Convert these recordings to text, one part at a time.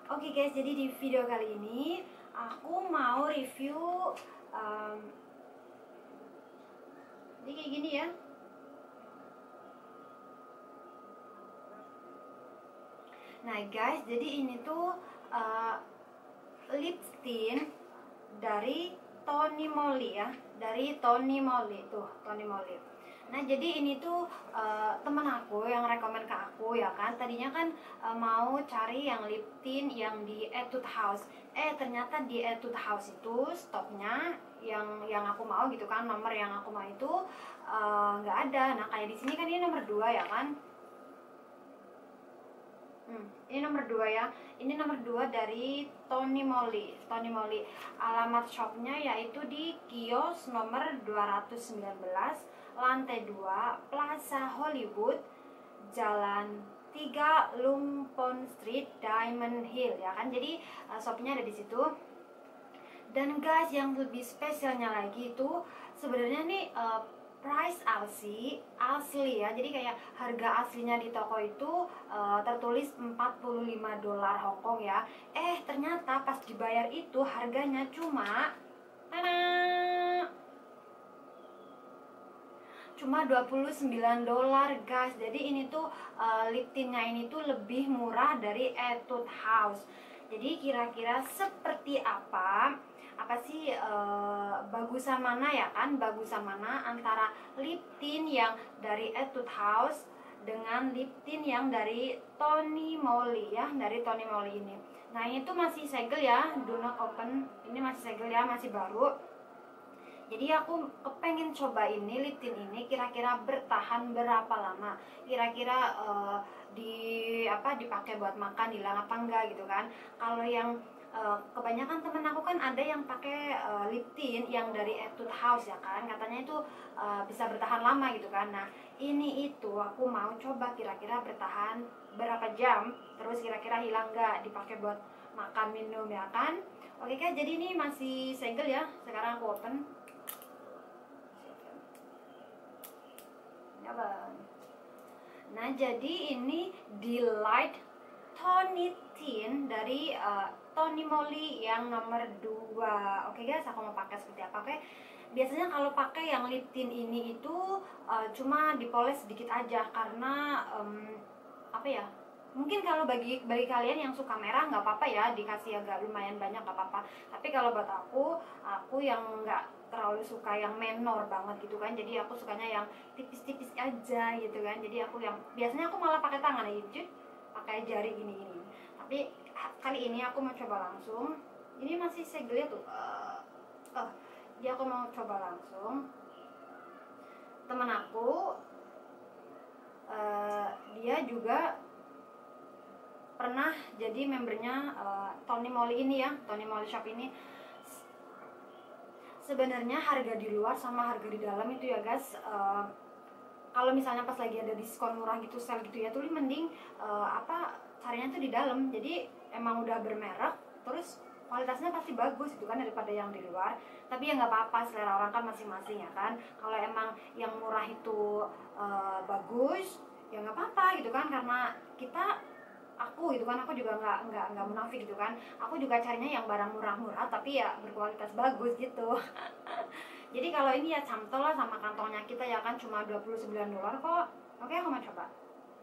Oke guys, jadi di video kali ini aku mau review jadi kayak gini ya. Nah guys, jadi ini tuh lip tint dari Tony Moly ya, dari Tony Moly tuh, Tony Moly. Nah jadi ini tuh temen aku yang rekomen ke aku ya kan. Tadinya kan mau cari yang lip tint yang di Etude House. Ternyata di Etude House itu stoknya yang aku mau gitu kan, nomor yang aku mau itu nggak ada. Nah kayak di sini kan ini nomor 2 ya kan. Ini nomor 2 ya. Ini nomor 2 dari Tony Moly. Tony Moly. Alamat shopnya yaitu di kios nomor 219, lantai 2, Plaza Hollywood, Jalan 3 Lumpon Street, Diamond Hill ya kan. Jadi shopnya ada di situ. Dan guys, yang lebih spesialnya lagi itu sebenarnya nih price asli ya. Jadi kayak harga aslinya di toko itu tertulis $45 Hongkong ya. Ternyata pas dibayar itu harganya cuma $29 guys. Jadi ini tuh lip tintnya ini tuh lebih murah dari Etude House. Jadi kira-kira seperti apa sih bagusan mana ya kan, bagusan mana antara lip tint yang dari Etude House dengan lip tint yang dari Tony Moly ya, dari Tony Moly ini. Nah ini tuh masih segel ya, do not open. Ini masih segel ya, masih baru. Jadi aku kepengen coba ini lip tint ini kira-kira bertahan berapa lama, kira-kira dipakai buat makan hilang apa enggak gitu kan. Kalau yang kebanyakan temen aku kan ada yang pakai lip tint yang dari Etude House ya kan, katanya itu bisa bertahan lama gitu kan. Nah ini itu aku mau coba kira-kira bertahan berapa jam, terus kira-kira hilang nggak dipakai buat makan minum ya kan. Oke kan, jadi ini masih segel ya. Sekarang aku open. Nah jadi ini Delight Tony Tint dari Tony Moly yang nomor 2. Oke guys, aku mau pakai seperti apa. Oke, biasanya kalau pakai yang lip tint ini itu cuma dipoles sedikit aja karena mungkin kalau bagi kalian yang suka merah nggak apa-apa ya, dikasih agak lumayan banyak nggak apa-apa. Tapi kalau buat aku yang nggak terlalu suka yang menor banget gitu kan, jadi aku sukanya yang tipis-tipis aja gitu kan. Jadi aku yang biasanya aku malah pakai tangan aja, pakai jari gini. Tapi kali ini aku mau coba langsung. Ini masih segel tuh. Jadi aku mau coba langsung. Teman aku dia juga pernah jadi membernya Tony Moly ini ya, Tony Moly shop ini. Sebenarnya harga di luar sama harga di dalam itu ya guys, kalau misalnya pas lagi ada diskon murah gitu, sale gitu ya, tuh mending carinya tuh di dalam. Jadi emang udah bermerek, terus kualitasnya pasti bagus gitu kan daripada yang di luar. Tapi ya nggak apa-apa, selera orang kan masing-masing ya kan. Kalau emang yang murah itu bagus, ya nggak apa-apa gitu kan, karena aku gitu kan, aku juga nggak munafik gitu kan, aku juga carinya yang barang murah-murah tapi ya berkualitas bagus gitu. Jadi kalau ini ya cantol lah sama kantongnya kita ya kan, cuma $29 kok. Oke, aku mau coba.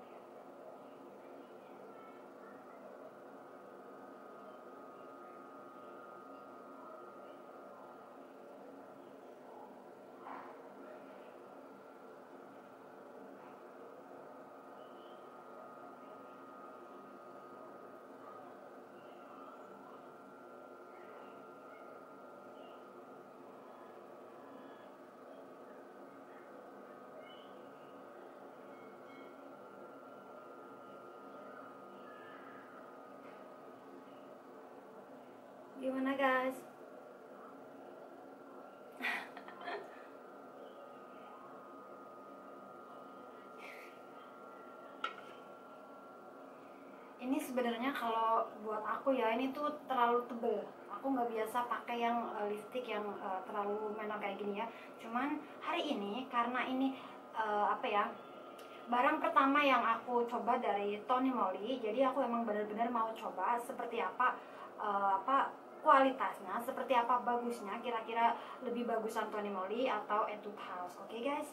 Gimana guys? Ini sebenarnya kalau buat aku ya, ini tuh terlalu tebel. Aku nggak biasa pakai yang lipstick yang terlalu menor kayak gini ya. Cuman hari ini karena ini barang pertama yang aku coba dari Tony Moly. Jadi aku emang benar-benar mau coba seperti apa kualitasnya, seperti apa bagusnya, kira-kira lebih bagusan Tony Moly atau Etude House. Oke guys.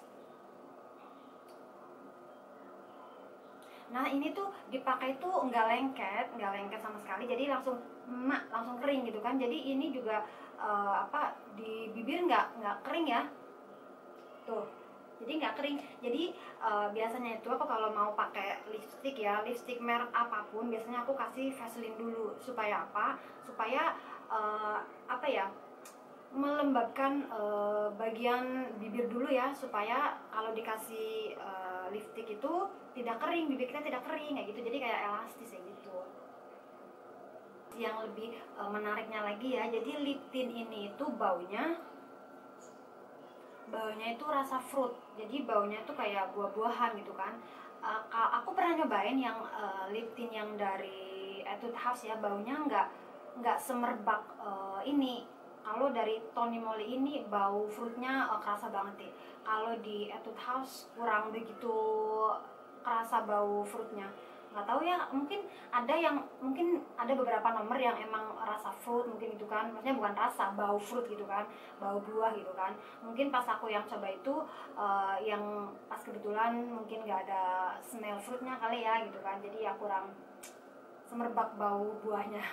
Nah ini tuh dipakai tuh nggak lengket sama sekali, jadi langsung kering gitu kan. Jadi ini juga di bibir nggak kering ya, tuh. Jadi nggak kering. Jadi biasanya itu aku kalau mau pakai lipstick ya, lipstick merek apapun, biasanya aku kasih Vaseline dulu supaya apa? Supaya melembabkan bagian bibir dulu ya, supaya kalau dikasih lipstick itu tidak kering, bibir kita tidak kering kayak gitu, jadi kayak elastis kayak gitu. Yang lebih menariknya lagi ya, jadi lip tint ini itu baunya itu rasa fruit, jadi baunya itu kayak buah-buahan gitu kan. Aku pernah nyobain yang lip tint yang dari Etude House ya, baunya nggak semerbak ini. Kalau dari Tony Moly ini bau fruitnya kerasa banget ya. Kalau di Etude House kurang begitu kerasa bau fruitnya. Nggak tahu ya, mungkin ada beberapa nomor yang emang rasa fruit mungkin itu kan, maksudnya bukan rasa, bau fruit gitu kan, bau buah gitu kan. Mungkin pas aku yang coba itu yang pas kebetulan mungkin nggak ada smell fruitnya kali ya gitu kan, jadi ya kurang semerbak bau buahnya.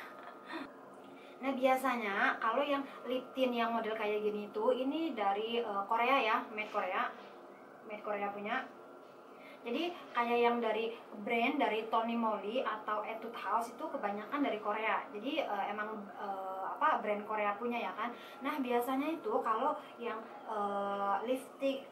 Nah biasanya kalau yang lip tint yang model kayak gini tuh ini dari Korea ya, made Korea punya. Jadi kayak yang dari dari Tony Moly atau Etude House itu kebanyakan dari Korea. Jadi emang brand Korea punya ya kan. Nah biasanya itu kalau yang lip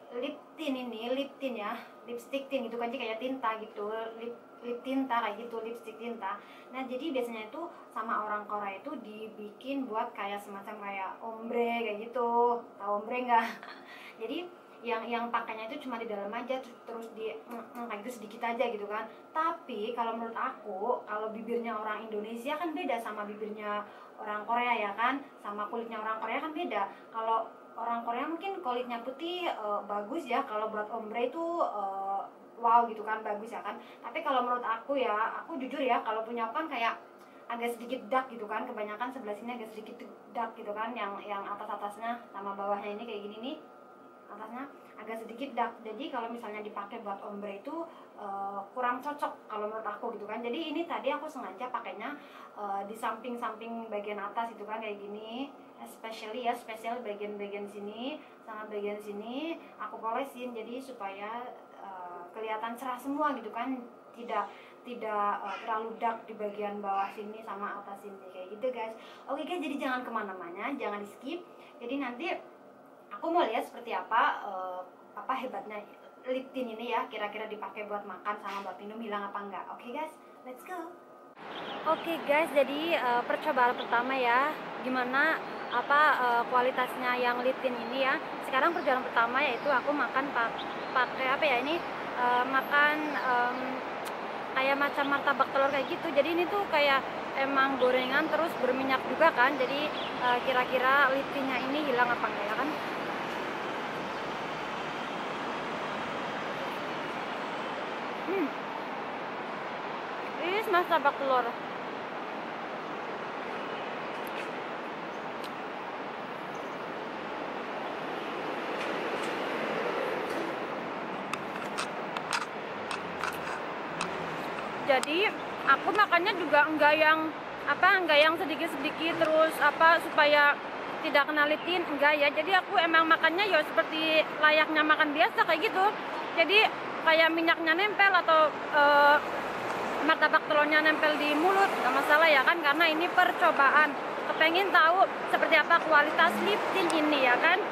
tint ya, lipstick tint itu kan kayak tinta gitu, lip tinta kayak gitu, lipstick tinta. Nah jadi biasanya itu sama orang Korea itu dibikin buat kayak semacam kayak ombre kayak gitu. Tahu ombre nggak? Jadi yang pakainya itu cuma di dalam aja, terus di kayak gitu sedikit aja gitu kan. Tapi kalau menurut aku, kalau bibirnya orang Indonesia kan beda sama bibirnya orang Korea ya kan, sama kulitnya orang Korea kan beda. Kalau orang Korea mungkin kulitnya putih bagus ya, kalau buat ombre itu wow gitu kan, bagus ya kan. Tapi kalau menurut aku ya, aku jujur ya, kalau punya aku kan kayak agak sedikit dark gitu kan, kebanyakan sebelah sini agak sedikit dark gitu kan, yang atasnya sama bawahnya ini kayak gini nih, atasnya agak sedikit dark. Jadi kalau misalnya dipakai buat ombre itu kurang cocok kalau menurut aku gitu kan. Jadi ini tadi aku sengaja pakainya di samping bagian atas itu kan kayak gini, spesial bagian sini sama bagian sini aku polesin, jadi supaya kelihatan cerah semua gitu kan, tidak terlalu dark di bagian bawah sini sama atas sini kayak gitu guys. Oke guys, jadi jangan kemana-mana, jangan di skip. Jadi nanti aku mau lihat seperti apa hebatnya lip tint ini ya, kira-kira dipakai buat makan sama buat minum hilang apa enggak. Oke guys, let's go. Oke guys, jadi percobaan pertama ya, gimana kualitasnya yang lip tint ini ya. Sekarang perjalanan pertama yaitu aku makan pakai apa ya ini, makan kayak macam martabak telur kayak gitu. Jadi ini tuh kayak emang gorengan terus berminyak juga kan, jadi kira-kira lip tintnya ini hilang apa enggak ya kan. Ini martabak telur. Jadi aku makannya juga enggak yang sedikit-sedikit terus supaya tidak kena lip tint, enggak ya. Jadi aku emang makannya ya seperti layaknya makan biasa kayak gitu. Jadi kayak minyaknya nempel atau martabak telurnya nempel di mulut, nggak masalah ya kan, karena ini percobaan. Kepengen tahu seperti apa kualitas lip tint ini ya kan.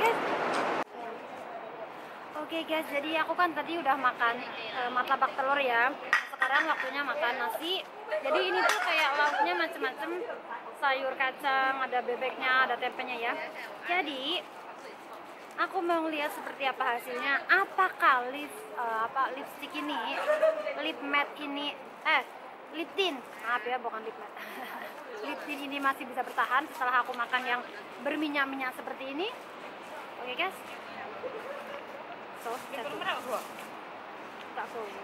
Oke guys, jadi aku kan tadi udah makan martabak telur ya. Sekarang waktunya makan nasi. Jadi ini tuh kayak lauknya macem-macem, sayur kacang, ada bebeknya, ada tempenya ya. Jadi aku mau lihat seperti apa hasilnya. Apakah lipstick ini, lip matte ini, lip tint, maaf ya, bukan lip matte. Lip tint ini masih bisa bertahan setelah aku makan yang berminyak-minyak seperti ini. Oke guys. So, tak suwe.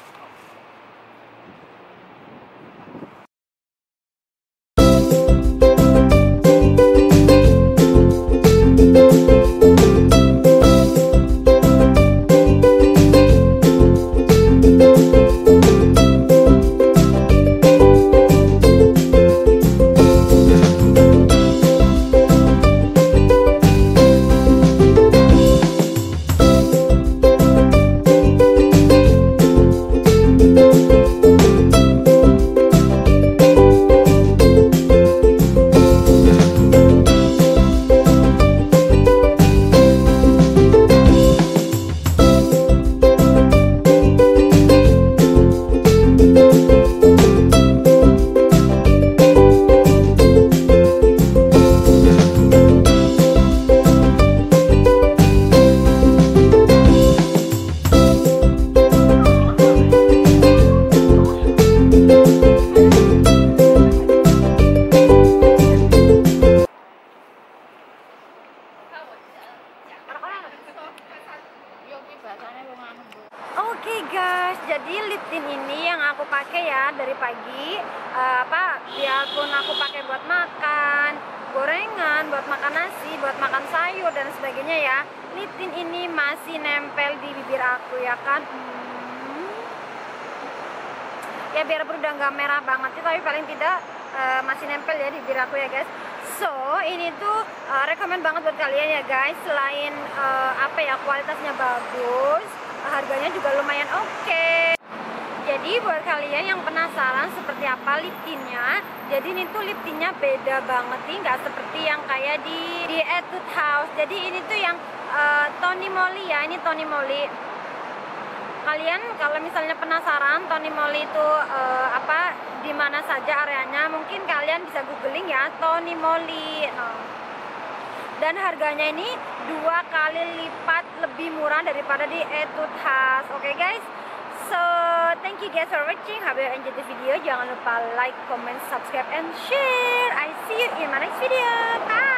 Oke guys, jadi lip tint ini yang aku pakai ya dari pagi. Biarpun aku pakai buat makan, gorengan, buat makan nasi, buat makan sayur dan sebagainya ya. Lip tint ini masih nempel di bibir aku ya kan. Ya biarpun udah nggak merah banget sih, tapi paling tidak masih nempel ya di bibir aku ya guys. So ini tuh rekomend banget buat kalian ya guys. Selain kualitasnya bagus, harganya juga lumayan oke. Jadi buat kalian yang penasaran seperti apa lip tintnya, jadi ini tuh lip tintnya beda banget nih, nggak seperti yang kayak di Etude House. Jadi ini tuh yang Tony Moly ya, ini Tony Moly. Kalian kalau misalnya penasaran Tony Moly itu di mana saja areanya, mungkin kalian bisa googling ya Tony Moly. Dan harganya ini 2 kali lipat lebih murah daripada di Etude House. Oke guys, so thank you guys for watching. Hope you enjoyed the video. Jangan lupa like, comment, subscribe, and share. I see you in my next video. Bye.